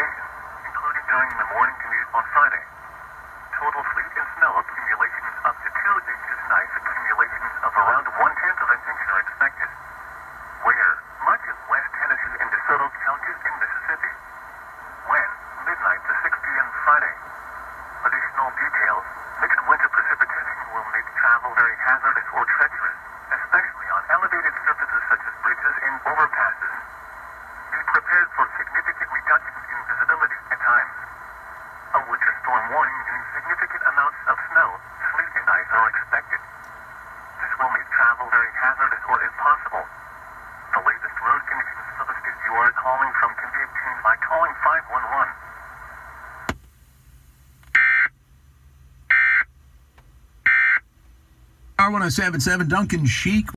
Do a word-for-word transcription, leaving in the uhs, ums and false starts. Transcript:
Duncan, including during the morning commute on Friday. Total sleet and snow accumulations up to two inches and ice accumulations of around one-tenth of an inch are expected. Where? Much of West Tennessee and DeSoto counties in Mississippi. When? Midnight to six p m Friday. Additional details. Mixed winter precipitation will make travel very hazardous or treacherous, especially on elevated surfaces such as bridges and overpasses. Be prepared for significant reductions in visibility at times. A winter storm warning means significant amounts of snow, sleet, and ice are expected. This will make travel very hazardous or impossible. The latest road conditions for the state you are calling from can be obtained by calling five one one. R one oh seven point seven Duncan Sheik.